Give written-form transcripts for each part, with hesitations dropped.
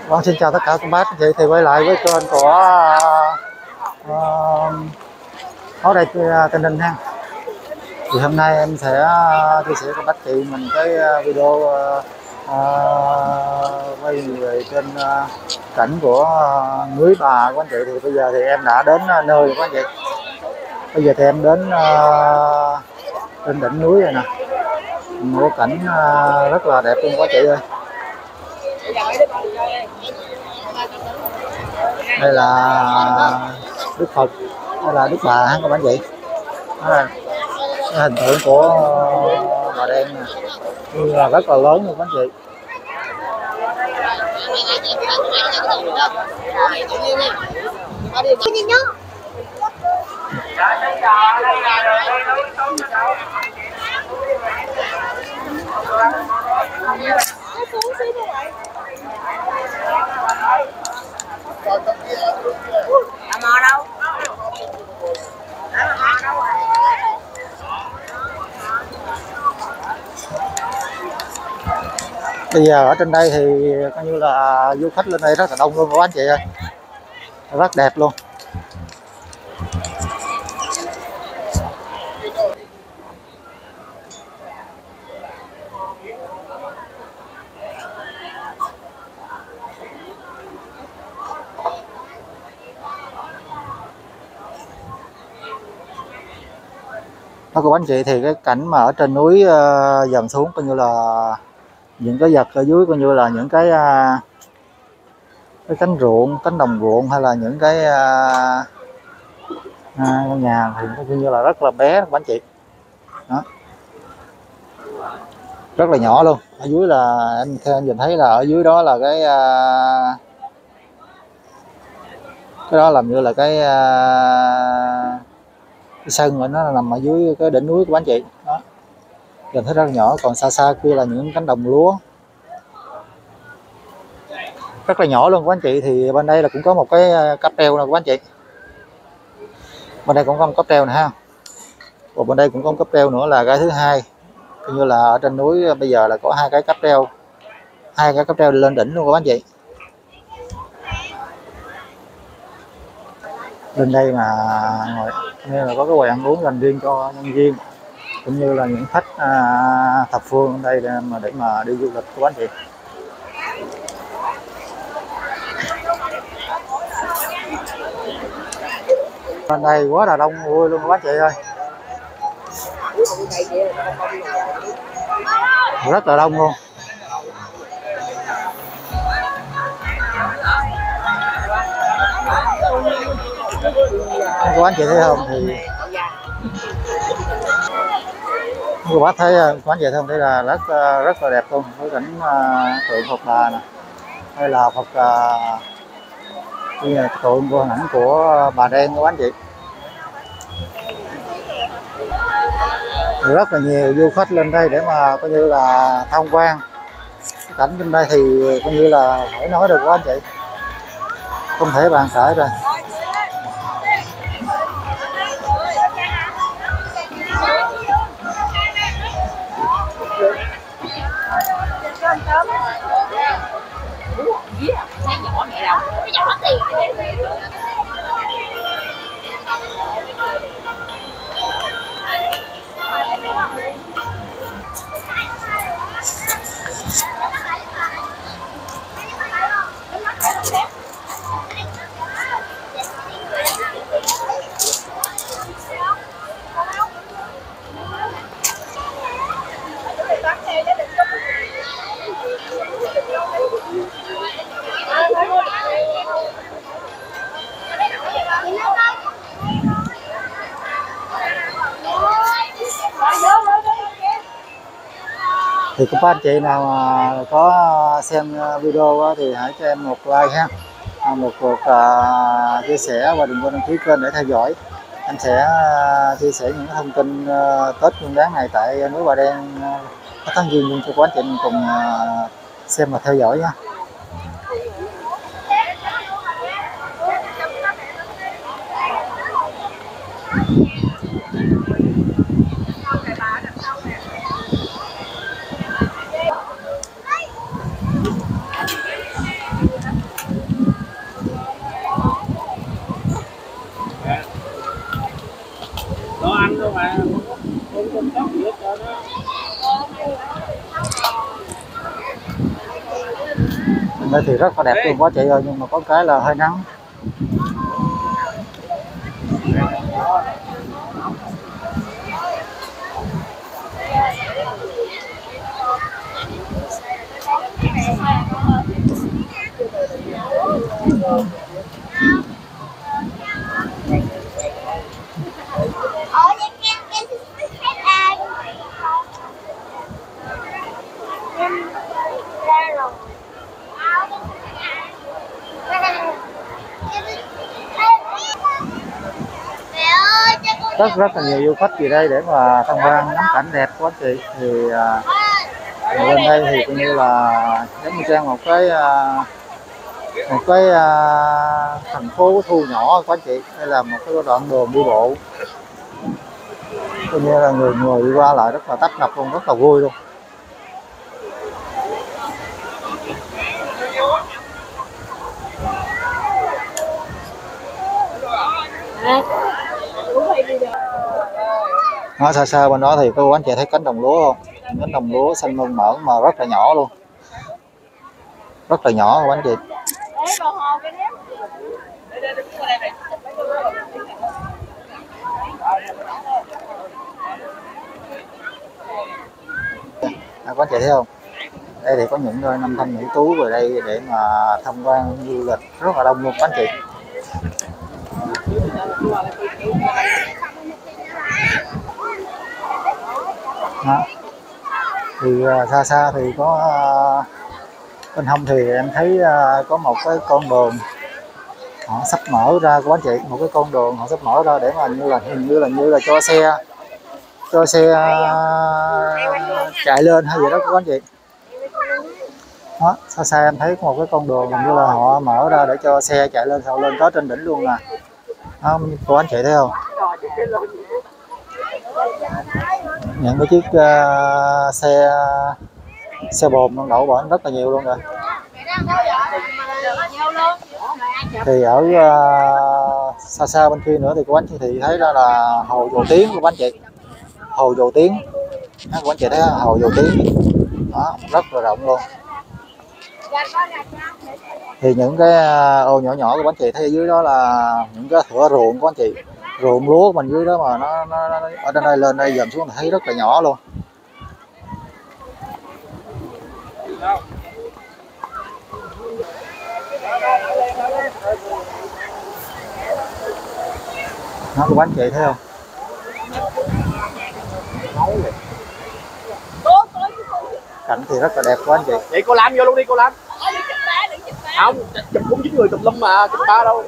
Vâng, xin chào tất cả các bác chị, thì quay lại với kênh của ở đây Tây Ninh ha. Thì hôm nay em sẽ chia sẻ với các bác chị mình cái video quay về trên cảnh của núi Bà của anh chị. Thì bây giờ thì em đã đến nơi của anh chị. Bây giờ thì em đến trên đỉnh núi rồi nè, một cảnh rất là đẹp luôn các chị ơi. Đây là Đức Phật, đây là Đức Bà ha các bạn chị. Đó là cái hình tượng của bà đen nè, là rất là lớn luôn các anh chị. Bây giờ ở trên đây thì coi như là du khách lên đây rất là đông luôn các anh chị ơi, rất đẹp luôn. Đó các anh chị, thì cái cảnh mà ở trên núi dần xuống coi như là những cái vật ở dưới coi như là những cái cánh ruộng, cánh đồng ruộng, hay là những cái nhà thì coi như là rất là bé các anh chị. Đó, rất là nhỏ luôn. Ở dưới là em nhìn thấy là ở dưới đó là cái đó làm như là cái sân của nó nằm ở dưới cái đỉnh núi của anh chị. Đó, nhìn thấy rất là nhỏ, còn xa xa kia là những cánh đồng lúa rất là nhỏ luôn của anh chị. Thì bên đây là cũng có một cái cáp treo nè của anh chị, bên đây cũng có một cáp treo nè ha, và bên đây cũng có một cáp treo nữa là cái thứ hai. Coi như là ở trên núi bây giờ là có hai cái cáp treo, hai cái cáp treo lên đỉnh luôn của anh chị. Lên đây mà ngồi nên là có cái quầy ăn uống dành riêng cho nhân viên cũng như là những khách thập phương ở đây để mà đi du lịch của anh chị. Bên đây quá là đông vui luôn các anh chị ơi, rất là đông luôn. Các anh chị thấy không, thì các bác thấy các anh chị thấy không, đây là rất là đẹp luôn. Với cảnh tượng Phật Bà nè, hay là Phật tượng của hình ảnh của bà đen của anh chị. Rất là nhiều du khách lên đây để mà coi như là tham quan cảnh trên đây, thì coi như là phải nói được của anh chị, không thể bàn cãi rồi. Thì các anh chị nào mà có xem video thì hãy cho em một like ha, một lượt chia sẻ, và đừng quên đăng ký kênh để theo dõi. Anh sẽ chia sẻ những thông tin Tết Nguyên Đán này tại núi Bà Đen các tháng Giêng luôn cho các anh chị mình cùng xem và theo dõi nha. Đây thì rất là đẹp luôn quá chị ơi, nhưng mà có cái là hơi nắng. Rất là nhiều du khách về đây để mà tham quan ngắm cảnh đẹp của anh chị. Thì lên đây thì coi như là giống như Trang một cái thành phố thu nhỏ của anh chị. Đây là một cái đoạn đường đi bộ, coi như là người người đi qua lại rất là tấp nập luôn, rất là vui luôn. Nó xa xa bên đó thì cô anh chị thấy cánh đồng lúa không? Cánh đồng lúa xanh mơn mởn mà rất là nhỏ luôn, rất là nhỏ của anh chị. Các anh chị thấy không? Đây thì có những đôi nam thanh nữ tú về đây để mà tham quan du lịch rất là đông luôn các anh chị. Đó. Thì xa xa thì có bên hông thì em thấy có một cái con đường họ sắp mở ra của anh chị, một cái con đường họ sắp mở ra để mà hình như là cho xe chạy lên hay gì đó của anh chị. Đó, xa xa em thấy có một cái con đường hình như là họ mở ra để cho xe chạy lên, sau lên tới trên đỉnh luôn nè. Cô anh chị thấy không? Những cái chiếc xe bồn đang đậu bển rất là nhiều luôn rồi. Thì ở xa xa bên kia nữa thì cô anh chị thì thấy đó là hồ Dầu Tiếng của anh chị. Hồ Dầu Tiếng, các anh chị thấy hồ Dầu Tiếng đó, rất là rộng luôn. Thì những cái ô nhỏ nhỏ của anh chị thấy ở dưới đó là những cái thửa ruộng của anh chị, ruộng lúa mình dưới đó mà nó ở trên đây lên đây dần xuống thấy rất là nhỏ luôn. Đó, của anh chị thấy không? Cảnh thì rất là đẹp của anh chị. Vậy cô làm vô luôn đi cô làm. Không, chụp cũng dính người tùm lum mà, chụp ba đâu.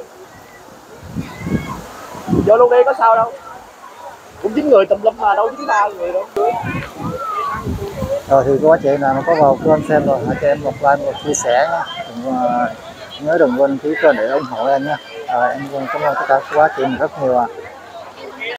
Vô luôn đi có sao đâu. Cũng dính người tùm lum mà đâu dính ba người đâu. Rồi thì cô anh chị nào mà có vào kênh xem rồi hãy cho em một like, một chia sẻ nhé. Nhớ đừng quên ký kênh để ủng hộ em nhé. Em cảm ơn tất cả các quá chị rất nhiều.